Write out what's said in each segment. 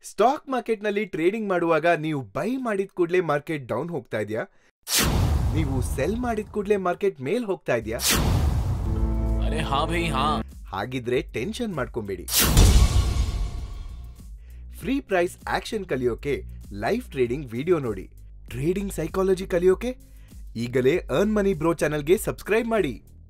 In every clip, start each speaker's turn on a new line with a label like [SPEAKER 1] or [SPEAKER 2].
[SPEAKER 1] Stock ಮಾರ್ಕೆಟ್ನಲ್ಲಿ trading ಮಾಡುವಾಗ ನೀವು ಬೈ ಮಾಡಿದ ಕೂಡಲೇ ಮಾರ್ಕೆಟ್ ಡೌನ್ ಹೋಗ್ತಾ ಇದೆಯಾ? ನೀವು ಸೆಲ್ ಮಾಡಿದ ಕೂಡಲೇ ಮಾರ್ಕೆಟ್ ಮೇಲ್ ಹೋಗ್ತಾ ಇದೆಯಾ?
[SPEAKER 2] ಅರೆ ಹಾ ಭೈ ಹಾ.
[SPEAKER 1] ಹಾಗಿದ್ರೆ ಟೆನ್ಷನ್ ಮಾಡ್ಕೊಂಬೇಡಿ. ಫ್ರೀ ಪ್ರೈಸ್ ಆಕ್ಷನ್ ಕಲಿಯೋಕೆ ಲೈವ್ ಟ್ರೇಡಿಂಗ್ ವಿಡಿಯೋ ನೋಡಿ. ಟ್ರೇಡಿಂಗ್ ಸೈಕಾಲಜಿ ಕಲಿಯೋಕೆ ಈಗಲೇ ಅರ್ನ್ ಮನಿ ಬ್ರೋ ಚಾನಲ್ಗೆ ಸಬ್ಸ್ಕ್ರೈಬ್ ಮಾಡಿ.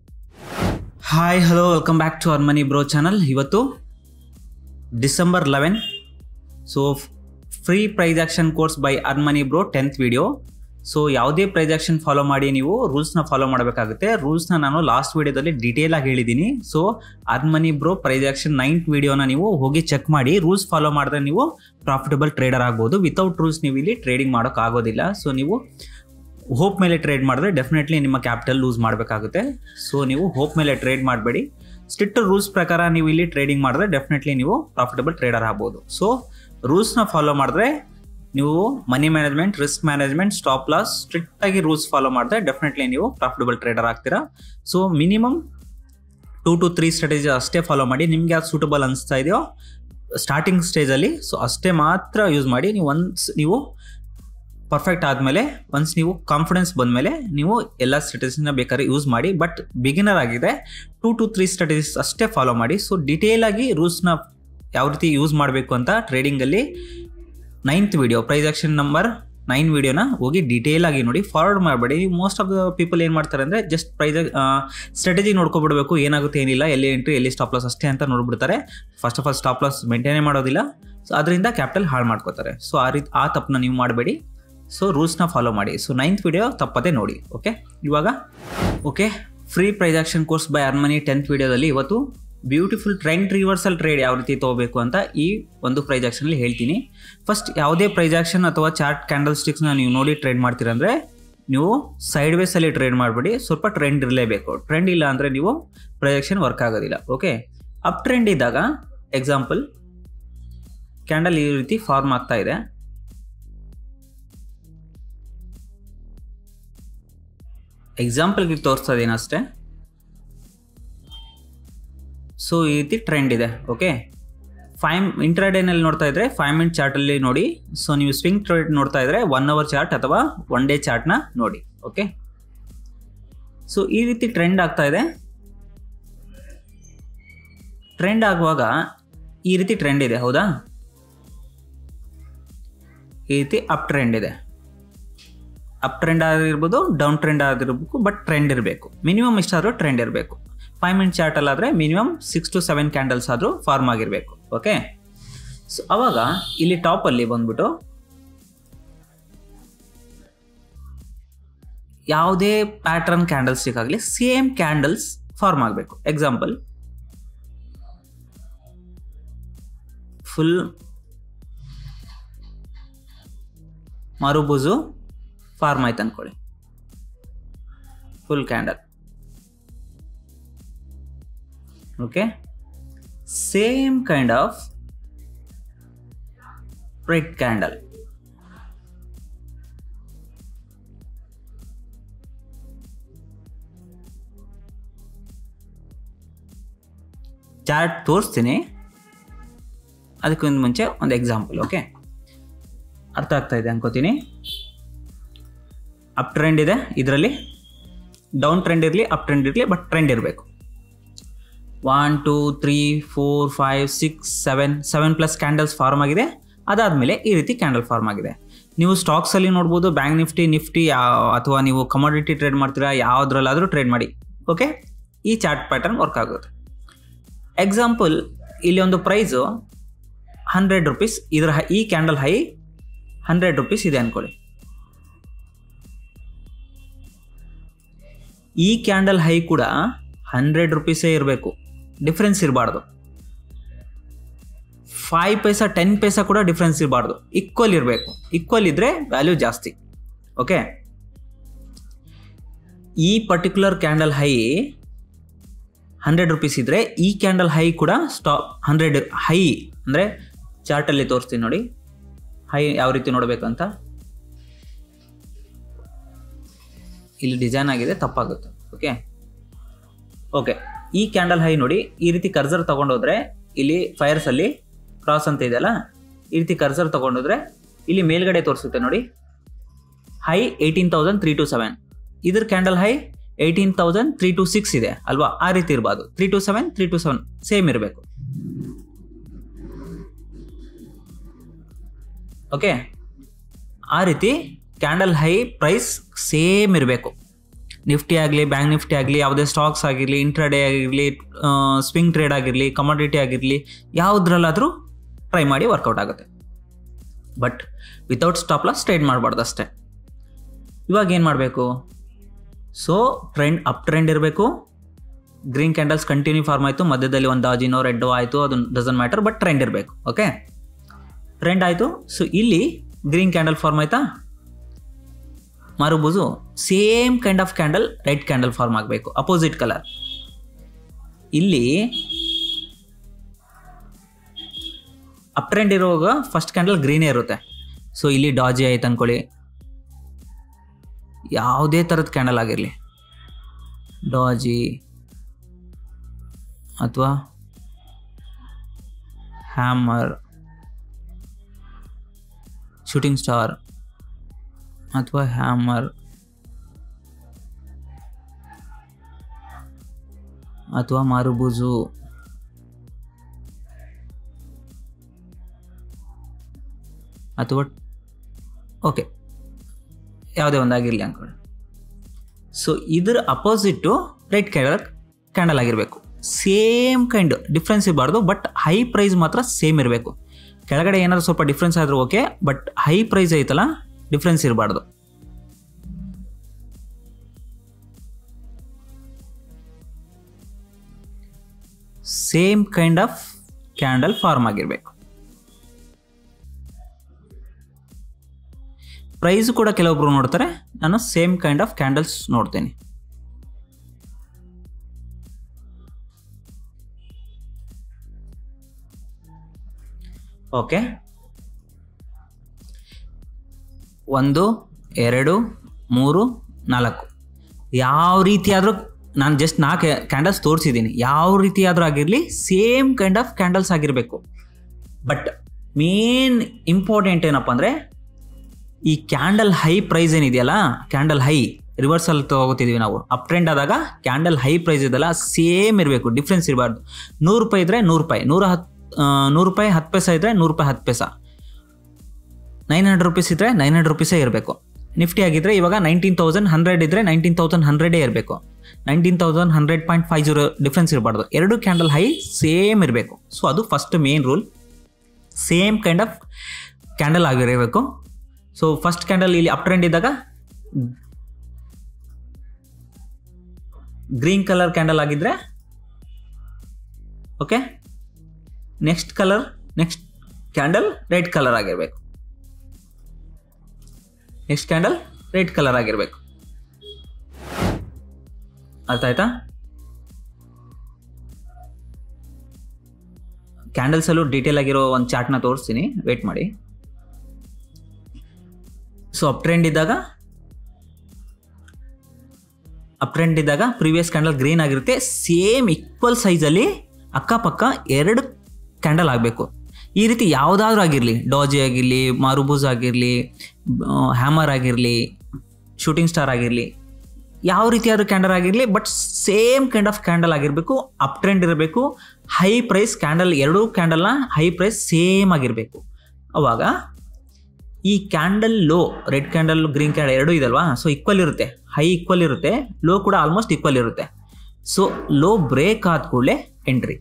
[SPEAKER 3] Hi hello welcome back to earn money bro channel. ಇವತ್ತು December 11, so free price action course by earn money bro 10th video. So ಯಾವುದೇ price action follow ಮಾಡಿ ನೀವು ರೂಲ್ಸ್ನ follow ಮಾಡಬೇಕಾಗುತ್ತೆ. ರೂಲ್ಸ್ನ ನಾನು ಲಾಸ್ಟ್ ವಿಡಿಯೋದಲ್ಲಿ detail ಆಗಿ ಹೇಳಿದ್ದೀನಿ. So earn money bro price action 9th ವಿಡಿಯೋನ ನೀವು ಹೋಗಿ ಚೆಕ್ ಮಾಡಿ. ರೂಲ್ಸ್ ಫಾಲೋ ಮಾಡಿದ್ರೆ ನೀವು ಪ್ರಾಫಿಟಬಲ್ ಟ್ರೇಡರ್ ಆಗ್ಬೋದು. ವಿತೌಟ್ ರೂಲ್ಸ್ ನೀವು ಇಲ್ಲಿ ಟ್ರೇಡಿಂಗ್ ಮಾಡೋಕ್ಕಾಗೋದಿಲ್ಲ. ಸೊ ನೀವು ಹೋಪ್ ಮೇಲೆ ಟ್ರೇಡ್ ಮಾಡಿದ್ರೆ ಡೆಫಿನೆಟ್ಲಿ ನಿಮ್ಮ ಕ್ಯಾಪಿಟಲ್ ಲೂಸ್ ಮಾಡಬೇಕಾಗುತ್ತೆ. ಸೊ ನೀವು ಹೋಪ್ ಮೇಲೆ ಟ್ರೇಡ್ ಮಾಡಬೇಡಿ. ಸ್ಟ್ರಿಕ್ಟ್ ರೂಲ್ಸ್ ಪ್ರಕಾರ ನೀವು ಇಲ್ಲಿ ಟ್ರೇಡಿಂಗ್ ಮಾಡಿದ್ರೆ ಡೆಫಿನೆಟ್ಲಿ ನೀವು ಪ್ರಾಫಿಟಬಲ್ ಟ್ರೇಡರ್ ಆಗ್ಬೋದು. ಸೊ ರೂಲ್ಸ್ನ ಫಾಲೋ ಮಾಡಿದ್ರೆ ನೀವು money management, risk management, stop loss strict ಆಗಿ ರೂಲ್ಸ್ ಫಾಲೋ ಮಾಡಿದ್ರೆ ಡೆಫಿನೆಟ್ಲಿ ನೀವು ಪ್ರಾಫಿಟಬಲ್ ಟ್ರೇಡರ್ ಆಗ್ತೀರಾ. ಸೊ ಮಿನಿಮಮ್ 2 to 3 ಸ್ಟ್ರಾಟಜಿ ಅಷ್ಟೇ ಫಾಲೋ ಮಾಡಿ. ನಿಮ್ಗೆ ಯಾವ್ದು ಸೂಟಬಲ್ ಅನಿಸ್ತಾ ಇದೆಯೋ ಸ್ಟಾರ್ಟಿಂಗ್ ಸ್ಟೇಜಲ್ಲಿ ಸೊ ಅಷ್ಟೇ ಮಾತ್ರ ಯೂಸ್ ಮಾಡಿ. ನೀವು ಪರ್ಫೆಕ್ಟ್ ಆದಮೇಲೆ ಒನ್ಸ್ ನೀವು ಕಾನ್ಫಿಡೆನ್ಸ್ ಬಂದಮೇಲೆ ನೀವು ಎಲ್ಲ ಸ್ಟ್ರಾಟಜಿನ ಬೇಕಾದ್ರೆ ಯೂಸ್ ಮಾಡಿ. ಬಟ್ ಬಿಗಿನರ್ ಆಗಿದೆ 2 to 3 ಸ್ಟ್ರಾಟಜಿಸ್ ಅಷ್ಟೇ ಫಾಲೋ ಮಾಡಿ. ಸೊ ಡೀಟೇಲ್ ಆಗಿ ರೂಲ್ಸ್ನ ಯಾವ ರೀತಿ ಯೂಸ್ ಮಾಡಬೇಕು ಅಂತ ಟ್ರೇಡಿಂಗಲ್ಲಿ 9th video price action number 9 ವಿಡಿಯೋನ ಹೋಗಿ ಡೀಟೇಲ್ ಆಗಿ ನೋಡಿ. ಫಾರ್ವರ್ಡ್ ಮಾಡಬೇಡಿ. ಮೋಸ್ಟ್ ಆಫ್ ದ ಪೀಪಲ್ ಏನು ಮಾಡ್ತಾರೆ ಅಂದರೆ ಜಸ್ಟ್ ಪ್ರೈಸ್ ಸ್ಟ್ರಾಟಜಿ ನೋಡ್ಕೊಬಿಡ್ಬೇಕು, ಏನಾಗುತ್ತೆ ಏನಿಲ್ಲ, ಎಲ್ಲಿ ಎಂಟ್ರಿ ಎಲ್ಲಿ ಸ್ಟಾಪ್ ಲಾಸ್ ಅಷ್ಟೇ ಅಂತ ನೋಡ್ಬಿಡ್ತಾರೆ. First of all stop loss ಮೇಂಟೈನೇ ಮಾಡೋದಿಲ್ಲ. ಸೊ ಅದರಿಂದ ಕ್ಯಾಪಿಟಲ್ ಹಾಳು ಮಾಡ್ಕೋತಾರೆ. ಸೊ ಆ ತಪ್ಪನ್ನ ನೀವು ಮಾಡಬೇಡಿ. ಸೊ ರೂಲ್ಸ್ನ ಫಾಲೋ ಮಾಡಿ. ಸೊ 9th ವಿಡಿಯೋ ತಪ್ಪದೆ ನೋಡಿ. Okay free price action course by earn money 10th ವಿಡಿಯೋದಲ್ಲಿ ಇವತ್ತು ಬ್ಯೂಟಿಫುಲ್ ಟ್ರೆಂಡ್ ರಿವರ್ಸಲ್ ಟ್ರೇಡ್ ಯಾವ ರೀತಿ ತೊಗೋಬೇಕು ಅಂತ ಈ ಒಂದು ಪ್ರೈಸ್ ಆಕ್ಷನಲ್ಲಿ ಹೇಳ್ತೀನಿ. ಫಸ್ಟ್ ಯಾವುದೇ ಪ್ರೈಸ್ ಆಕ್ಷನ್ ಅಥವಾ ಚಾರ್ಟ್ ಕ್ಯಾಂಡಲ್ ಸ್ಟಿಕ್ಸ್ನ ನೀವು ನೋಡಿ ಟ್ರೇಡ್ ಮಾಡ್ತೀರಂದರೆ ನೀವು ಸೈಡ್ ವೇಸಲ್ಲಿ ಟ್ರೇಡ್ ಮಾಡಬೇಡಿ. ಸ್ವಲ್ಪ ಟ್ರೆಂಡ್ ಇರಲೇಬೇಕು. ಟ್ರೆಂಡ್ ಇಲ್ಲ ಅಂದರೆ ನೀವು ಪ್ರೈಸ್ ಆಕ್ಷನ್ ವರ್ಕ್ ಆಗೋದಿಲ್ಲ. ಓಕೆ, ಅಪ್ ಟ್ರೆಂಡ್ ಇದ್ದಾಗ ಎಕ್ಸಾಂಪಲ್ ಕ್ಯಾಂಡಲ್ ಈ ರೀತಿ ಫಾರ್ಮ್ ಆಗ್ತಾ ಇದೆ. ಎಕ್ಸಾಂಪಲ್ಗೆ ತೋರಿಸ್ತಾ ಇದ್ದೀನಿ ಅಷ್ಟೇ. ಸೊ ಈ ರೀತಿ ಟ್ರೆಂಡ್ ಇದೆ. ಓಕೆ, ಇಂಟ್ರಾಡೇನಲ್ಲಿ ನೋಡ್ತಾ ಇದ್ರೆ 5 ಮಿನಿಟ್ ಚಾರ್ಟಲ್ಲಿ ನೋಡಿ. ಸೊ ನೀವು ಸ್ವಿಂಗ್ ಟ್ರೇಡ್ ನೋಡ್ತಾ ಇದ್ರೆ 1 hour ಚಾರ್ಟ್ ಅಥವಾ 1 day ಚಾರ್ಟ್ನ ನೋಡಿ. ಓಕೆ, ಸೊ ಈ ರೀತಿ ಟ್ರೆಂಡ್ ಆಗ್ತಾ ಇದೆ. ಟ್ರೆಂಡ್ ಆಗುವಾಗ ಈ ರೀತಿ ಟ್ರೆಂಡ್ ಇದೆ, ಹೌದಾ? ಈ ರೀತಿ ಅಪ್ ಟ್ರೆಂಡ್ ಇದೆ. ಅಪ್ ಟ್ರೆಂಡ್ ಆಗಿರ್ಬೋದು, ಡೌನ್ ಟ್ರೆಂಡ್ ಆಗಿರ್ಬೇಕು, ಬಟ್ ಟ್ರೆಂಡ್ ಇರಬೇಕು. ಮಿನಿಮಮ್ ಇಷ್ಟಾದರೂ ಟ್ರೆಂಡ್ ಇರಬೇಕು. 5 ಮಿನಿಟ್ ಚಾರ್ಟಲ್ಲಾದರೆ ಮಿನಿಮಮ್ 6 to 7 ಕ್ಯಾಂಡಲ್ಸ್ ಆದರೂ ಫಾರ್ಮ್ ಆಗಿರಬೇಕು. ಓಕೆ, ಸೊ ಅವಾಗ ಇಲ್ಲಿ ಟಾಪಲ್ಲಿ ಬಂದ್ಬಿಟ್ಟು ಯಾವುದೇ ಪ್ಯಾಟರ್ನ್ ಕ್ಯಾಂಡಲ್ ಸ್ಟಿಕ್ ಆಗಲಿ ಸೇಮ್ ಕ್ಯಾಂಡಲ್ಸ್ ಫಾರ್ಮ್ ಆಗಬೇಕು. ಎಕ್ಸಾಂಪಲ್ ಫುಲ್ ಮಾರುಬೂಜು ಫಾರ್ಮ್ ಆಯ್ತು ಅಂದ್ಕೊಳ್ಳಿ, full candle. Okay, same kind of red candle. Chart ತೋರಿಸ್ತೀನಿ, ಅದಕ್ಕೊಂದು ಮುಂಚೆ ಒಂದು ಎಕ್ಸಾಂಪಲ್. ಓಕೆ, ಅರ್ಥ ಆಗ್ತಾ ಇದೆ ಅನ್ಕೋತೀನಿ. ಅಪ್ ಟ್ರೆಂಡ್ ಇದೆ, ಇದರಲ್ಲಿ ಡೌನ್ ಟ್ರೆಂಡ್ ಇರಲಿ ಅಪ್ ಟ್ರೆಂಡ್ ಇರಲಿ, ಬಟ್ ಟ್ರೆಂಡ್ ಇರಬೇಕು. 1 2 3 4 5 6 7 ಪ್ಲಸ್ ಕ್ಯಾಂಡಲ್ಸ್ ಫಾರ್ಮ್ ಆಗಿದೆ. ಅದಾದಮೇಲೆ ಈ ರೀತಿ ಕ್ಯಾಂಡಲ್ ಫಾರ್ಮ್ ಆಗಿದೆ. ನೀವು ಸ್ಟಾಕ್ಸಲ್ಲಿ ನೋಡ್ಬೋದು, ಬ್ಯಾಂಕ್ ನಿಫ್ಟಿ ಅಥವಾ ನೀವು ಕಮೋಡಿಟಿ ಟ್ರೇಡ್ ಮಾಡ್ತೀರಾ, ಯಾವುದ್ರಲ್ಲಾದರೂ ಟ್ರೇಡ್ ಮಾಡಿ. ಓಕೆ, ಈ ಚಾರ್ಟ್ ಪ್ಯಾಟರ್ನ್ ವರ್ಕ್ ಆಗುತ್ತೆ. ಎಕ್ಸಾಂಪಲ್ ಇಲ್ಲಿ ಒಂದು ಪ್ರೈಸು 100 rupees, ಈ ಕ್ಯಾಂಡಲ್ ಹೈ 100 rupees ಇದೆ ಅಂದ್ಕೊಳ್ಳಿ. ಈ ಕ್ಯಾಂಡಲ್ ಹೈ ಕೂಡ 100 rupees ಇರಬೇಕು, ಡಿಫ್ರೆನ್ಸ್ ಇರಬಾರ್ದು. 5 ಪೈಸಾ 10 ಪೈಸಾ ಕೂಡ ಡಿಫ್ರೆನ್ಸ್ ಇರಬಾರ್ದು, ಈಕ್ವಲ್ ಇರಬೇಕು. ಈಕ್ವಲ್ ಇದ್ದರೆ ವ್ಯಾಲ್ಯೂ ಜಾಸ್ತಿ. ಓಕೆ, ಈ ಪರ್ಟಿಕ್ಯುಲರ್ ಕ್ಯಾಂಡಲ್ ಹೈ 100 rupees ಇದ್ದರೆ ಈ ಕ್ಯಾಂಡಲ್ ಹೈ ಕೂಡ 100 ಹೈ ಅಂದರೆ ಚಾರ್ಟಲ್ಲಿ ತೋರಿಸ್ತೀನಿ ನೋಡಿ. ಹೈ ಯಾವ ರೀತಿ ನೋಡಬೇಕಂತ ಇಲ್ಲಿ ಡಿಸೈನ್ ಆಗಿದೆ, ತಪ್ಪಾಗುತ್ತೆ. ಓಕೆ, ಈ ಕ್ಯಾಂಡಲ್ ಹೈ ನೋಡಿ, ಈ ರೀತಿ ಕರ್ಸರ್ ತಗೊಂಡೋದ್ರೆ ಇಲ್ಲಿ ಫೈರ್ಸ್ ಅಲ್ಲಿ ಕ್ರಾಸ್ ಅಂತ ಇದೆಯಲ್ಲ, ಈ ರೀತಿ ಕರ್ಸರ್ ತೊಗೊಂಡಿದ್ರೆ ಇಲ್ಲಿ ಮೇಲ್ಗಡೆ ತೋರಿಸುತ್ತೆ ನೋಡಿ, ಹೈ 18,327, ಇದ್ರ ಕ್ಯಾಂಡಲ್ ಹೈ 18,326 ಇದೆ ಅಲ್ವಾ, ಆ ರೀತಿ ಇರಬಾರ್ದು. 327 ಸೇಮ್ ಇರಬೇಕು. ಓಕೆ, ಆ ರೀತಿ ಕ್ಯಾಂಡಲ್ ಹೈ ಪ್ರೈಸ್ ಸೇಮ್ ಇರಬೇಕು. ನಿಫ್ಟಿ ಆಗಲಿ, ಬ್ಯಾಂಕ್ ನಿಫ್ಟಿ ಆಗಲಿ, ಯಾವುದೇ ಸ್ಟಾಕ್ಸ್ ಆಗಿರಲಿ, ಇಂಟ್ರಾಡೇ ಆಗಿರಲಿ, ಸ್ವಿಂಗ್ ಟ್ರೇಡ್ ಆಗಿರಲಿ, ಕಮಾಡಿಟಿ ಆಗಿರಲಿ, ಯಾವುದ್ರಲ್ಲಾದರೂ ಟ್ರೈ ಮಾಡಿ ವರ್ಕೌಟ್ ಆಗುತ್ತೆ. But without stop loss trade ಮಾಡಬಾರ್ದು ಅಷ್ಟೇ. ಇವಾಗ ಏನು ಮಾಡಬೇಕು? ಸೊ ಟ್ರೆಂಡ್ ಅಪ್ ಟ್ರೆಂಡ್ ಇರಬೇಕು. ಗ್ರೀನ್ ಕ್ಯಾಂಡಲ್ಸ್ ಕಂಟಿನ್ಯೂ ಫಾರ್ಮ್ ಆಯಿತು, ಮಧ್ಯದಲ್ಲಿ ಒಂದು ಡಾಜಿನೋ ರೆಡ್ಡೋ ಆಯಿತು, ಅದು ಡಸನ್ ಮ್ಯಾಟರ್, ಬಟ್ ಟ್ರೆಂಡ್ ಇರಬೇಕು. ಓಕೆ, ಟ್ರೆಂಡ್ ಆಯಿತು. ಸೊ ಇಲ್ಲಿ ಗ್ರೀನ್ ಕ್ಯಾಂಡಲ್ ಫಾರ್ಮ್ ಆಯಿತಾ, marubozu same kind of candle red candle form ಆಗಬೇಕು, ಅಪೋಸಿಟ್ ಕಲರ್. ಇಲ್ಲಿ ಅಪ್ ಟ್ರೆಂಡ್ ಇರುವಾಗ ಫಸ್ಟ್ ಕ್ಯಾಂಡಲ್ ಗ್ರೀನೇ ಇರುತ್ತೆ. ಸೊ ಇಲ್ಲಿ ಡಾಜಿ ಆಯ್ತು ಅಂದ್ಕೊಳ್ಳಿ, ಯಾವುದೇ ಥರದ ಕ್ಯಾಂಡಲ್ ಆಗಿರಲಿ, ಡಾಜಿ ಅಥವಾ ಹ್ಯಾಮರ್, ಶೂಟಿಂಗ್ ಸ್ಟಾರ್ ಅಥವಾ ಹ್ಯಾಮರ್ ಅಥವಾ ಮಾರುಬೂಜು ಅಥವಾ ಓಕೆ ಯಾವುದೇ ಒಂದಾಗಿರಲಿ ಅಂದ್ಕೊಳ್ಳಿ. ಸೊ ಇದರ ಅಪೋಸಿಟ್ಟು ರೆಡ್ ಕ್ಯಾಂಡಲ್ ಆಗಿರಬೇಕು. ಸೇಮ್ ಕೈಂಡ್ ಡಿಫ್ರೆನ್ಸ್ ಇರಬಾರ್ದು, ಬಟ್ ಹೈ ಪ್ರೈಸ್ ಮಾತ್ರ ಸೇಮ್ ಇರಬೇಕು. ಕೆಳಗಡೆ ಏನಾದರೂ ಸ್ವಲ್ಪ ಡಿಫ್ರೆನ್ಸ್ ಆದರೂ ಓಕೆ, ಬಟ್ ಹೈ ಪ್ರೈಸ್ ಐತಲ್ಲ ಡಿಫ್ರೆನ್ಸ್ ಇರಬಾರ್ದು. Same kind of candle form ಆಗಿರಬೇಕು. ಪ್ರೈಸ್ ಕೂಡ ಕೆಲವೊಬ್ರು ನೋಡ್ತಾರೆ, ನಾನು ಸೇಮ್ ಕೈಂಡ್ ಆಫ್ ಕ್ಯಾಂಡಲ್ಸ್ ನೋಡ್ತೇನೆ. ಓಕೆ, 1 2 3 4 ಯಾವ ರೀತಿ ಆದರೂ, ನಾನು ಜಸ್ಟ್ 4 ಕ್ಯಾಂಡಲ್ಸ್ ತೋರಿಸಿದ್ದೀನಿ, ಯಾವ ರೀತಿ ಆದರೂ ಆಗಿರಲಿ ಸೇಮ್ ಕೈಂಡ್ ಆಫ್ ಕ್ಯಾಂಡಲ್ಸ್ ಆಗಿರಬೇಕು. ಬಟ್ ಮೇನ್ ಇಂಪಾರ್ಟೆಂಟ್ ಏನಪ್ಪ ಅಂದರೆ, ಈ ಕ್ಯಾಂಡಲ್ ಹೈ ಪ್ರೈಸ್ ಏನಿದೆಯಲ್ಲ, ಕ್ಯಾಂಡಲ್ ಹೈ ರಿವರ್ಸಲ್ ತಗೋತಿದ್ದೀವಿ ನಾವು. ಅಪ್ ಟ್ರೆಂಡ್ ಆದಾಗ ಕ್ಯಾಂಡಲ್ ಹೈ ಪ್ರೈಸ್ ಇದೆಲ್ಲ ಸೇಮ್ ಇರಬೇಕು, ಡಿಫ್ರೆನ್ಸ್ ಇರಬಾರ್ದು. 100 ರೂಪಾಯಿ ಇದ್ದರೆ 100 ರೂಪಾಯಿ, 100 ರೂಪಾಯಿ 10 ಪೈಸಾ ಇದ್ದರೆ 100 ರೂಪಾಯಿ 10 ಪೈಸಾ, 900 ರುಪೀಸ್ ಇದ್ದರೆ 900 ರುಪೀಸೇ ಇರಬೇಕು. ನಿಫ್ಟಿ ಆಗಿದ್ದರೆ ಇವಾಗ 19,100 ಇದ್ದರೆ 19,100 ಇರಬೇಕು. 19,100.50 ಡಿಫ್ರೆನ್ಸ್ ಇರಬಾರ್ದು. ಎರಡು ಕ್ಯಾಂಡಲ್ ಹೈ ಸೇಮ್ ಇರಬೇಕು. ಸೊ ಅದು first main rule, same kind of candle ಆಗಿರಬೇಕು. ಸೊ ಫಸ್ಟ್ ಕ್ಯಾಂಡಲ್ ಇಲ್ಲಿ ಅಪ್ ಟ್ರೆಂಡ್ ಇದ್ದಾಗ ಗ್ರೀನ್ ಕಲರ್ ಕ್ಯಾಂಡಲ್ ಆಗಿದ್ರೆ okay, next candle red colour ಆಗಿರಬೇಕು. ನೆಕ್ಸ್ಟ್ ಕ್ಯಾಂಡಲ್ ರೆಡ್ ಕಲರ್ ಆಗಿರಬೇಕು. ಅರ್ಥ ಆಯ್ತಾ? ಕ್ಯಾಂಡಲ್ಸ್ ಅಲ್ಲೂ ಡೀಟೇಲ್ ಆಗಿರೋ ಒಂದು ಚಾರ್ಟ್ನ ತೋರಿಸ್ತೀನಿ, ವೇಟ್ ಮಾಡಿ. ಸೊ ಅಪ್ ಟ್ರೆಂಡ್ ಇದ್ದಾಗ ಪ್ರೀವಿಯಸ್ ಕ್ಯಾಂಡಲ್ ಗ್ರೀನ್ ಆಗಿರುತ್ತೆ. ಸೇಮ್ ಈಕ್ವಲ್ ಸೈಜಲ್ಲಿ ಅಕ್ಕಪಕ್ಕ 2 ಕ್ಯಾಂಡಲ್ ಆಗಬೇಕು. ಈ ರೀತಿ ಯಾವುದಾದ್ರೂ ಆಗಿರಲಿ, ಡಾಜಿ ಆಗಿರಲಿ, ಮಾರುಬೂಸ್ ಆಗಿರಲಿ, ಹ್ಯಾಮರ್ ಆಗಿರಲಿ, ಶೂಟಿಂಗ್ ಸ್ಟಾರ್ ಆಗಿರಲಿ, ಯಾವ ರೀತಿಯಾದ್ರೂ ಕ್ಯಾಂಡಲ್ ಆಗಿರಲಿ, but same kind of candle ಆಗಿರಬೇಕು. ಅಪ್ ಟ್ರೆಂಡ್ ಇರಬೇಕು. ಹೈ ಪ್ರೈಸ್ ಕ್ಯಾಂಡಲ್, 2 ಕ್ಯಾಂಡಲ್ನ ಹೈ ಪ್ರೈಸ್ ಸೇಮ್ ಆಗಿರಬೇಕು. ಅವಾಗ ಈ candle low, red candle green candle 2 ಇದಲ್ವಾ, ಸೊ ಈಕ್ವಲ್ ಇರುತ್ತೆ. ಹೈ ಈಕ್ವಲ್ ಇರುತ್ತೆ, ಲೋ ಕೂಡ ಆಲ್ಮೋಸ್ಟ್ ಈಕ್ವಲ್ ಇರುತ್ತೆ. ಸೊ ಲೋ ಬ್ರೇಕ್ ಆದ ಕೂಡಲೇ ಎಂಟ್ರಿ,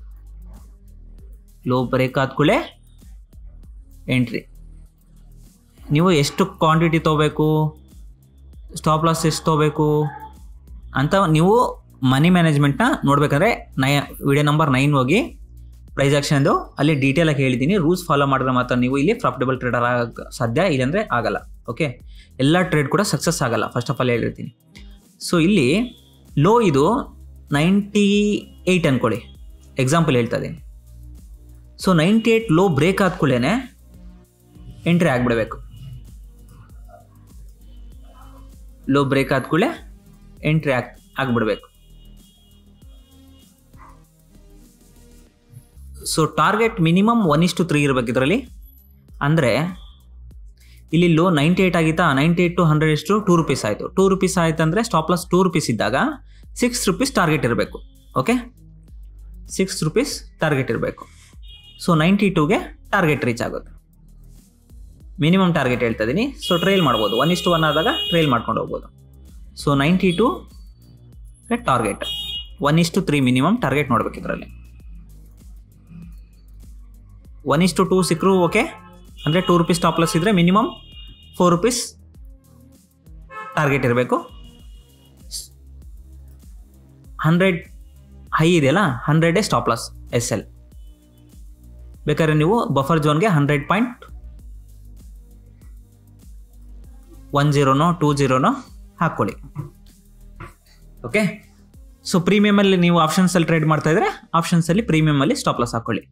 [SPEAKER 3] ಲೋ ಬ್ರೇಕ್ ಆದ ಕೂಡಲೇ ಎಂಟ್ರಿ. ನೀವು ಎಷ್ಟು ಕ್ವಾಂಟಿಟಿ ತೊಗೋಬೇಕು, ಸ್ಟಾಪ್ ಲಾಸ್ ಎಷ್ಟು ತೊಗೋಬೇಕು ಅಂತ ನೀವು ಮನಿ ಮ್ಯಾನೇಜ್ಮೆಂಟ್ನ ನೋಡ್ಬೇಕಂದ್ರೆ ವಿಡಿಯೋ ನಂಬರ್ 9 ಹೋಗಿ ಪ್ರೈಸ್ ಆಕ್ಷನ್ದು ಅಲ್ಲಿ ಡೀಟೇಲಾಗಿ ಹೇಳಿದ್ದೀನಿ. ರೂಲ್ಸ್ ಫಾಲೋ ಮಾಡಿದ್ರೆ ಮಾತ್ರ ನೀವು ಇಲ್ಲಿ ಪ್ರಾಫಿಟಬಲ್ ಟ್ರೇಡರ್ ಆಗ ಸಾಧ್ಯ, ಇಲ್ಲಾಂದರೆ ಆಗಲ್ಲ. ಓಕೆ, ಎಲ್ಲ ಟ್ರೇಡ್ ಕೂಡ ಸಕ್ಸಸ್ ಆಗಲ್ಲ, ಫಸ್ಟ್ ಆಫ್ ಆಲ್ ಹೇಳಿರ್ತೀನಿ. ಸೊ ಇಲ್ಲಿ ಲೋ ಇದು 98 ಅಂದ್ಕೊಳ್ಳಿ, ಎಕ್ಸಾಂಪಲ್ ಹೇಳ್ತಾ ಇದ್ದೀನಿ. ಸೊ 98 ಲೋ ಬ್ರೇಕ್ ಆದ ಕೂಡಲೇ ಎಂಟ್ರಿ ಆಗಿಬಿಡಬೇಕು. ಲೋ ಬ್ರೇಕ್ ಆದ ಕೂಡಲೇ ಎಂಟ್ರಿ ಆಗಿಬಿಡ್ಬೇಕು. ಸೊ ಟಾರ್ಗೆಟ್ ಮಿನಿಮಮ್ 1:3 ಇರಬೇಕು ಇದರಲ್ಲಿ. ಅಂದರೆ ಇಲ್ಲಿ ಲೋ 98 ಆಗಿತ್ತಾ, 98 to 100 ಎಷ್ಟು 2 rupees ಆಯಿತು. 2 rupees ಆಯ್ತು ಅಂದರೆ ಸ್ಟಾಪ್ ಲಾಸ್ 2 rupees ಇದ್ದಾಗ 6 rupees ಟಾರ್ಗೆಟ್ ಇರಬೇಕು. ಓಕೆ, 6 rupees ಟಾರ್ಗೆಟ್ ಇರಬೇಕು. ಸೊ 92ಗೆ ಟಾರ್ಗೆಟ್ ರೀಚ್ ಆಗುತ್ತೆ. ಮಿನಿಮಮ್ ಟಾರ್ಗೆಟ್ ಹೇಳ್ತಾ ಇದ್ದೀನಿ. ಸೊ ಟ್ರೈಲ್ ಮಾಡ್ಬೋದು, 1:1 ಆದಾಗ ಟ್ರೈಲ್ ಮಾಡ್ಕೊಂಡು ಹೋಗ್ಬೋದು. ಸೊ 92ಗೆ ಟಾರ್ಗೆಟ್, 1:3 ಮಿನಿಮಮ್ ಟಾರ್ಗೆಟ್ ನೋಡ್ಬೇಕು ಇದರಲ್ಲಿ. 1:2 ಸಿಕ್ಕರು ಓಕೆ, ಅಂದರೆ 2 rupees ಸ್ಟಾಪ್ ಲಾಸ್ ಇದ್ದರೆ ಮಿನಿಮಮ್ 4 rupees ಟಾರ್ಗೆಟ್ ಇರಬೇಕು. 100 ಹೈ ಇದೆಯಲ್ಲ, 100 ಸ್ಟಾಪ್ ಲಾಸ್ SL. ಬೇಕಾದ್ರೆ ನೀವು ಬಫರ್ ಝೋನ್ಗೆ 100.10ನೋ 20ನೋ ಹಾಕ್ಕೊಳ್ಳಿ. ಓಕೆ, ಸೊ ಪ್ರೀಮಿಯಮಲ್ಲಿ ನೀವು ಆಪ್ಷನ್ಸಲ್ಲಿ ಟ್ರೇಡ್ ಮಾಡ್ತಾ ಇದ್ರೆ ಆಪ್ಷನ್ಸಲ್ಲಿ ಪ್ರೀಮಿಯಮಲ್ಲಿ ಸ್ಟಾಪ್ ಲಾಸ್ ಹಾಕ್ಕೊಳ್ಳಿ.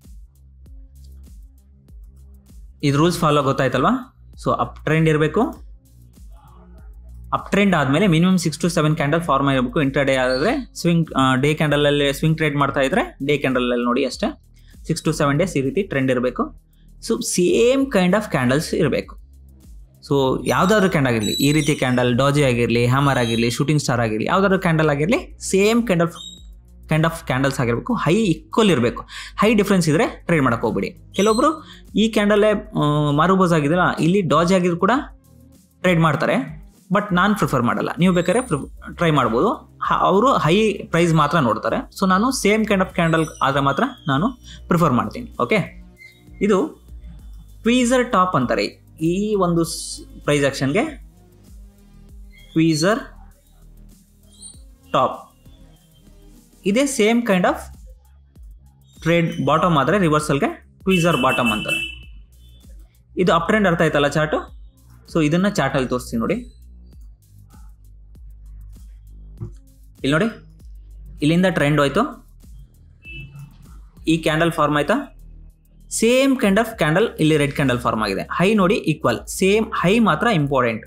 [SPEAKER 3] ಇದು ರೂಲ್ಸ್ ಫಾಲೋ ಗೊತ್ತಾಯ್ತಲ್ವಾ? ಸೊ ಅಪ್ ಟ್ರೆಂಡ್ ಇರಬೇಕು. ಅಪ್ ಟ್ರೆಂಡ್ ಆದಮೇಲೆ ಮಿನಿಮಮ್ 6 to 7 ಕ್ಯಾಂಡಲ್ ಫಾರ್ಮ್ ಇರಬೇಕು. ಇಂಟ್ರಾ ಡೇ ಆದರೆ ಡೇ ಕ್ಯಾಂಡಲಲ್ಲಿ ಸ್ವಿಂಗ್ ಟ್ರೇಡ್ ಮಾಡ್ತಾ ಇದ್ರೆ ಡೇ ಕ್ಯಾಂಡಲಲ್ಲಿ ನೋಡಿ ಅಷ್ಟೇ. 6 to 7 days ಈ ರೀತಿ ಟ್ರೆಂಡ್ ಇರಬೇಕು. So same kind of candles ಇರಬೇಕು. ಸೊ ಯಾವುದಾದ್ರೂ ಕ್ಯಾಂಡಲ್ ಆಗಿರಲಿ, ಈ ರೀತಿ ಕ್ಯಾಂಡಲ್ ಡಾಜಿ ಆಗಿರಲಿ, ಹ್ಯಾಮರ್ ಆಗಿರಲಿ, ಶೂಟಿಂಗ್ ಸ್ಟಾರ್ ಆಗಿರಲಿ, ಯಾವುದಾದ್ರೂ ಕ್ಯಾಂಡಲ್ ಆಗಿರಲಿ ಸೇಮ್ ಕೈಂಡ್ ಆಫ್ ಕ್ಯಾಂಡಲ್ಸ್ ಆಗಿರಬೇಕು. ಹೈ ಈಕ್ವಲ್ ಇರಬೇಕು. ಹೈ ಡಿಫ್ರೆನ್ಸ್ ಇದ್ದರೆ ಟ್ರೇಡ್ ಮಾಡೋಕೆ ಹೋಗ್ಬಿಡಿ. ಕೆಲವೊಬ್ಬರು ಈ ಕ್ಯಾಂಡಲ್ಲೇ ಮಾರುಬೋಸ್ ಆಗಿದೆಯಲ್ಲ, ಇಲ್ಲಿ ಡಾಜ್ ಆಗಿದ್ರು ಕೂಡ ಟ್ರೇಡ್ ಮಾಡ್ತಾರೆ. ಬಟ್ ನಾನು ಪ್ರಿಫರ್ ಮಾಡಲ್ಲ. ನೀವು ಬೇಕಾದ್ರೆ ಟ್ರೈ ಮಾಡ್ಬೋದು. ಅವರು ಹೈ ಪ್ರೈಸ್ ಮಾತ್ರ ನೋಡ್ತಾರೆ. ಸೊ ನಾನು ಸೇಮ್ ಕೈಂಡ್ ಆಫ್ ಕ್ಯಾಂಡಲ್ ಆದರೆ ಮಾತ್ರ ನಾನು ಪ್ರಿಫರ್ ಮಾಡ್ತೀನಿ. ಓಕೆ, ಇದು ಟ್ವೀಸರ್ ಟಾಪ್ ಅಂತಾರೆ ಈ ಒಂದು ಪ್ರೈಸ್ ಆಕ್ಷನ್ಗೆ. ಟ್ವೀಸರ್ ಟಾಪ್ ಇದೇ same kind of trade. Bottom ಆದರೆ ರಿವರ್ಸಲ್ಗೆ ಟ್ವೀಸರ್ ಬಾಟಮ್ ಅಂತಾರೆ. ಇದು ಅಪ್ ಟ್ರೆಂಡ್ ಅರ್ಥ ಆಯ್ತಲ್ಲ ಚಾರ್ಟು? ಸೊ ಇದನ್ನು ಚಾರ್ಟಲ್ಲಿ ತೋರಿಸ್ತೀನಿ ನೋಡಿ. ಇಲ್ಲಿ ನೋಡಿ, ಇಲ್ಲಿಂದ ಟ್ರೆಂಡ್ ಹೋಯ್ತು, ಈ ಕ್ಯಾಂಡಲ್ ಫಾರ್ಮ್ ಆಯ್ತಾ? ಸೇಮ್ ಕೈಂಡ್ ಆಫ್ ಕ್ಯಾಂಡಲ್ ಇಲ್ಲಿ ರೆಡ್ ಕ್ಯಾಂಡಲ್ ಫಾರ್ಮ್ ಆಗಿದೆ. ಹೈ ನೋಡಿ ಈಕ್ವಲ್, ಸೇಮ್ ಹೈ ಮಾತ್ರ ಇಂಪಾರ್ಟೆಂಟ್.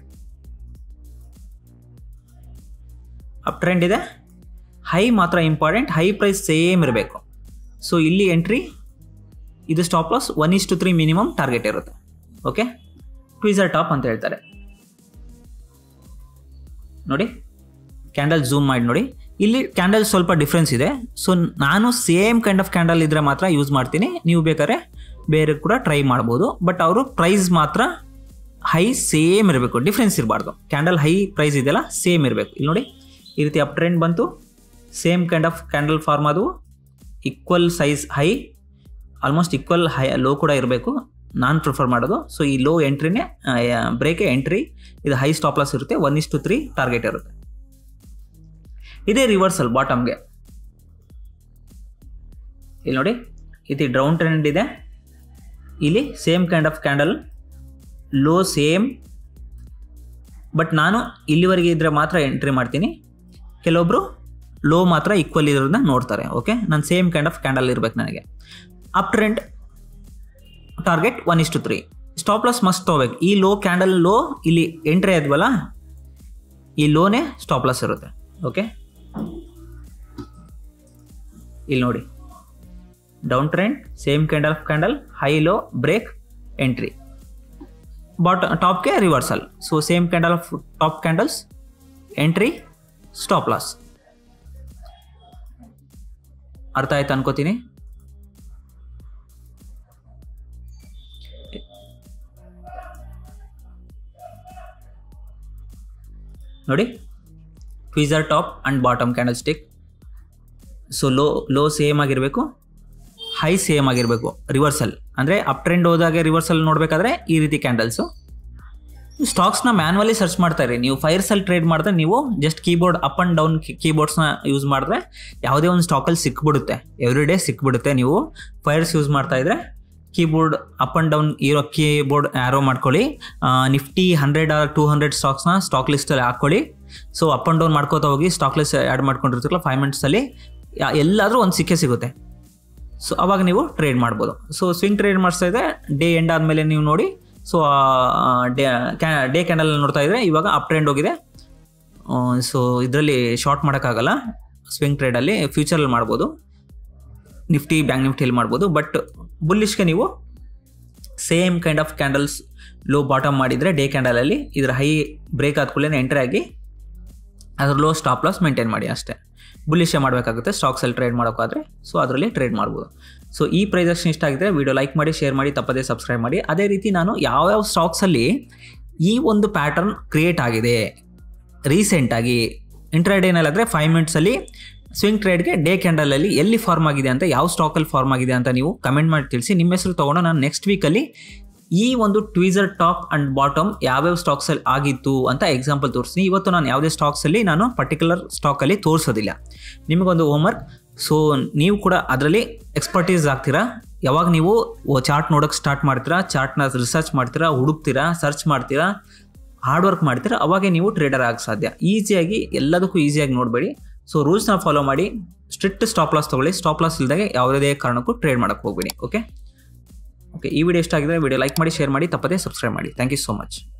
[SPEAKER 3] ಅಪ್ ಟ್ರೆಂಡ್ ಇದೆ, ಹೈ ಮಾತ್ರ ಇಂಪಾರ್ಟೆಂಟ್. ಹೈ ಪ್ರೈಸ್ ಸೇಮ್ ಇರಬೇಕು. ಸೊ ಇಲ್ಲಿ ಎಂಟ್ರಿ, ಇದು ಸ್ಟಾಪ್ ಲಾಸ್ 1:3 ಮಿನಿಮಮ್ ಟಾರ್ಗೆಟ್ ಇರುತ್ತೆ. ಓಕೆ, ಟ್ವೀಸರ್ ಟಾಪ್ ಅಂತ ಹೇಳ್ತಾರೆ ನೋಡಿ. ಕ್ಯಾಂಡಲ್ ಝೂಮ್ ಮಾಡಿ ನೋಡಿ, ಇಲ್ಲಿ ಕ್ಯಾಂಡಲ್ ಸ್ವಲ್ಪ ಡಿಫ್ರೆನ್ಸ್ ಇದೆ. ಸೊ ನಾನು ಸೇಮ್ ಕೈಂಡ್ ಆಫ್ ಕ್ಯಾಂಡಲ್ ಇದ್ರೆ ಮಾತ್ರ ಯೂಸ್ ಮಾಡ್ತೀನಿ. ನೀವು ಬೇಕಾದ್ರೆ ಬೇರೆ ಕೂಡ ಟ್ರೈ ಮಾಡ್ಬೋದು. ಬಟ್ ಅವರು ಪ್ರೈಸ್ ಮಾತ್ರ ಹೈ ಸೇಮ್ ಇರಬೇಕು, ಡಿಫ್ರೆನ್ಸ್ ಇರಬಾರ್ದು. ಕ್ಯಾಂಡಲ್ ಹೈ ಪ್ರೈಸ್ ಇದೆಯಲ್ಲ ಸೇಮ್ ಇರಬೇಕು. ಇಲ್ಲಿ ನೋಡಿ, ಈ ರೀತಿ ಅಪ್ ಟ್ರೆಂಡ್ ಬಂತು, same kind of candle form ಆದವು, equal size high, almost equal high low ಕೂಡ ಇರಬೇಕು. ನಾನು ಪ್ರಿಫರ್ ಮಾಡೋದು. ಸೊ ಈ ಲೋ ಎಂಟ್ರಿನೇ ಬ್ರೇಕೆ ಎಂಟ್ರಿ. ಇದು ಹೈ ಸ್ಟಾಪ್ ಲಾಸ್ ಇರುತ್ತೆ. 1:3 ಟಾರ್ಗೆಟ್ ಇರುತ್ತೆ. ಇದೇ ರಿವರ್ಸಲ್ ಬಾಟಮ್ಗೆ. ಇಲ್ಲಿ ನೋಡಿ, ಇದು ಡೌನ್ ಟ್ರೆಂಡ್ ಇದೆ. ಇಲ್ಲಿ same kind of candle, low same. But ನಾನು ಇಲ್ಲಿವರೆಗೆ ಇದ್ರೆ ಮಾತ್ರ ಎಂಟ್ರಿ ಮಾಡ್ತೀನಿ. ಕೆಲವೊಬ್ರು ಲೋ ಮಾತ್ರ ಈಕ್ವಲ್ ಇರೋದನ್ನ ನೋಡ್ತಾರೆ. ಓಕೆ, ನಾನು ಸೇಮ್ ಕೈಂಡ್ ಆಫ್ ಕ್ಯಾಂಡಲ್ ಇರಬೇಕು ನನಗೆ. Up trend target 1:3. Stop loss must ಹೋಗ್ಬೇಕು. ಈ ಲೋ ಕ್ಯಾಂಡಲ್ ಲೋ ಇಲ್ಲಿ ಎಂಟ್ರಿ ಆದ್ವಲ್ಲ, ಈ ಲೋನೇ ಸ್ಟಾಪ್ ಲಾಸ್ ಇರುತ್ತೆ. ಓಕೆ, ಇಲ್ಲಿ ನೋಡಿ, down trend, same kind of candle, high low, break, entry, ಟಾಪ್ಗೆ reversal. So same candle of top candles, entry, stop loss. ಅರ್ಥ ಆಯ್ತು ಅನ್ಕೋತೀನಿ. ನೋಡಿ, tweezer top and bottom candlestick. So low same ಆಗಿರಬೇಕು, high same ಆಗಿರಬೇಕು. Reversal ಅಂದರೆ up trend ಹೋದಾಗೆ reversal ನೋಡಬೇಕಾದ್ರೆ ಈ ರೀತಿ ಕ್ಯಾಂಡಲ್ಸು. ಸ್ಟಾಕ್ಸ್ನ ಮ್ಯಾನ್ಯಲಿ ಸರ್ಚ್ ಮಾಡ್ತಾ ಇರಿ. ನೀವು ಫೈರ್ಸಲ್ಲಿ ಟ್ರೇಡ್ ಮಾಡಿದ್ರೆ ನೀವು just keyboard up and down ಕೀಬೋರ್ಡ್ಸ್ನ ಯೂಸ್ ಮಾಡಿದ್ರೆ ಯಾವುದೇ ಒಂದು ಸ್ಟಾಕಲ್ಲಿ ಸಿಕ್ಬಿಡುತ್ತೆ, ಎವ್ರಿ ಡೇ ಸಿಕ್ಬಿಡುತ್ತೆ. ನೀವು ಫೈರ್ಸ್ ಯೂಸ್ ಮಾಡ್ತಾ ಇದ್ರೆ ಕೀಬೋರ್ಡ್ ಅಪ್ ಆ್ಯಂಡ್ ಡೌನ್ ಇರೋ ಕೀಬೋರ್ಡ್ ಆ್ಯರೋ ಮಾಡ್ಕೊಳ್ಳಿ. ನಿಫ್ಟಿ 100 or 200 ಸ್ಟಾಕ್ಸ್ನ ಸ್ಟಾಕ್ ಲಿಸ್ಟಲ್ಲಿ ಹಾಕ್ಕೊಳ್ಳಿ. ಸೊ ಅಪ್ ಆ್ಯಂಡ್ ಡೌನ್ ಮಾಡ್ಕೋತಾ ಹೋಗಿ ಸ್ಟಾಕ್ ಲಿಸ್ಟ್ ಆ್ಯಡ್ ಮಾಡ್ಕೊಂಡಿರ್ತೀರಲ್ಲ 5 minutesಲ್ಲಿ ಎಲ್ಲಾದರೂ ಒಂದು ಸಿಕ್ಕೇ. ಸೊ ಅವಾಗ ನೀವು ಟ್ರೇಡ್ ಮಾಡ್ಬೋದು. ಸೊ ಸ್ವಿಂಗ್ ಟ್ರೇಡ್ ಮಾಡಿಸ್ತಾ ಇದ್ದರೆ ಡೇ ಎಂಡ್ ಆದಮೇಲೆ ನೀವು ನೋಡಿ. ಸೊ ಡೇ ಕ್ಯಾಂಡಲ್ ನೋಡ್ತಾ ಇದ್ದರೆ ಇವಾಗ ಅಪ್ ಟ್ರೆಂಡ್ ಹೋಗಿದೆ. ಸೊ ಇದರಲ್ಲಿ ಶಾರ್ಟ್ ಮಾಡೋಕ್ಕಾಗಲ್ಲ. ಸ್ವಿಂಗ್ ಟ್ರೇಡಲ್ಲಿ ಫ್ಯೂಚರಲ್ಲಿ ಮಾಡ್ಬೋದು, ನಿಫ್ಟಿ ಬ್ಯಾಂಕ್ ನಿಫ್ಟಿಯಲ್ಲಿ ಮಾಡ್ಬೋದು. ಬಟ್ ಬುಲ್ಲಿಷ್ಗೆ ನೀವು same kind of candles low bottom ಮಾಡಿದರೆ ಡೇ ಕ್ಯಾಂಡಲಲ್ಲಿ ಇದರ ಹೈ ಬ್ರೇಕ್ ಆದ ಕೂಡಲೇ ಎಂಟ್ರಿ ಆಗಿ ಅದ್ರ ಲೋ ಸ್ಟಾಪ್ ಲಾಸ್ ಮೇಂಟೈನ್ ಮಾಡಿ ಅಷ್ಟೇ. ಬುಲಿಶೇ ಮಾಡಬೇಕಾಗುತ್ತೆ ಸ್ಟಾಕ್ಸಲ್ಲಿ ಟ್ರೇಡ್ ಮಾಡೋಕ್ಕಾದ್ರೆ, ಸೊ ಅದರಲ್ಲಿ ಟ್ರೇಡ್ ಮಾಡ್ಬೋದು. ಸೊ ಈ ಪ್ರೈಸ್ ಆಕ್ಷನ್ ಇಷ್ಟ ಆಗಿದ್ರೆ ವಿಡಿಯೋ ಲೈಕ್ ಮಾಡಿ, ಶೇರ್ ಮಾಡಿ, ತಪ್ಪದೇ ಸಬ್ಸ್ಕ್ರೈಬ್ ಮಾಡಿ. ಅದೇ ರೀತಿ ನಾನು ಯಾವ್ಯಾವ ಸ್ಟಾಕ್ಸಲ್ಲಿ ಈ ಒಂದು ಪ್ಯಾಟರ್ನ್ ಕ್ರಿಯೇಟ್ ಆಗಿದೆ ರೀಸೆಂಟಾಗಿ ಇಂಟ್ರಾಡೇನಲ್ಲಾದರೆ 5 ಮಿನಿಟ್ಸಲ್ಲಿ ಸ್ವಿಂಗ್ ಟ್ರೇಡ್ಗೆ ಡೇ ಕ್ಯಾಂಡಲಲ್ಲಿ ಎಲ್ಲಿ ಫಾರ್ಮ್ ಆಗಿದೆ ಅಂತ, ಯಾವ ಸ್ಟಾಕಲ್ಲಿ ಫಾರ್ಮ್ ಆಗಿದೆ ಅಂತ ನೀವು ಕಮೆಂಟ್ ಮಾಡಿ ತಿಳಿಸಿ. ನಿಮ್ಮ ಹೆಸರು ತೊಗೊಂಡು ನಾನು ನೆಕ್ಸ್ಟ್ ವೀಕಲ್ಲಿ ಈ ಒಂದು ಟ್ವೀಸರ್ ಟಾಪ್ ಆ್ಯಂಡ್ ಬಾಟಮ್ ಯಾವ್ಯಾವ ಸ್ಟಾಕ್ಸಲ್ಲಿ ಆಗಿತ್ತು ಅಂತ ಎಕ್ಸಾಂಪಲ್ ತೋರಿಸ್ತೀನಿ. ಇವತ್ತು ನಾನು ಯಾವುದೇ ಸ್ಟಾಕ್ಸಲ್ಲಿ ನಾನು ಪರ್ಟಿಕ್ಯುಲರ್ ಸ್ಟಾಕಲ್ಲಿ ತೋರಿಸೋದಿಲ್ಲ. ನಿಮಗೊಂದು ಹೋಮ್ವರ್ಕ್. ಸೊ ನೀವು ಕೂಡ ಅದರಲ್ಲಿ ಎಕ್ಸ್ಪರ್ಟೀಸ್ ಆಗ್ತೀರಾ. ಯಾವಾಗ ನೀವು ಚಾರ್ಟ್ ನೋಡೋಕ್ಕೆ ಸ್ಟಾರ್ಟ್ ಮಾಡ್ತೀರಾ, ಚಾರ್ಟ್ನ ರಿಸರ್ಚ್ ಮಾಡ್ತೀರಾ, ಹುಡುಕ್ತೀರಾ, ಸರ್ಚ್ ಮಾಡ್ತೀರಾ, ಹಾರ್ಡ್ ವರ್ಕ್ ಮಾಡ್ತೀರಾ, ಅವಾಗೆ ನೀವು ಟ್ರೇಡರ್ ಆಗೋಕ್ಕೆ ಸಾಧ್ಯ. ಈಸಿಯಾಗಿ ಎಲ್ಲದಕ್ಕೂ ಈಸಿಯಾಗಿ ನೋಡಬೇಡಿ. ಸೊ ರೂಲ್ಸ್ನ ಫಾಲೋ ಮಾಡಿ, ಸ್ಟ್ರಿಕ್ಟ್ ಸ್ಟಾಪ್ ಲಾಸ್ ತೊಗೊಳ್ಳಿ. ಸ್ಟಾಪ್ ಲಾಸ್ ಇಲ್ಲದೆ ಯಾವುದೇ ಕಾರಣಕ್ಕೂ ಟ್ರೇಡ್ ಮಾಡೋಕ್ಕೆ ಹೋಗಬೇಡಿ. ಓಕೆ, ಈ ವಿಡಿಯೋ ಇಷ್ಟ ಆಗಿದ್ರೆ ವಿಡಿಯೋ ಲೈಕ್ ಮಾಡಿ, ಶೇರ್ ಮಾಡಿ, ತಪ್ಪದೇ ಸಬ್ಸ್ಕ್ರೈಬ್ ಮಾಡಿ. Thank you so much.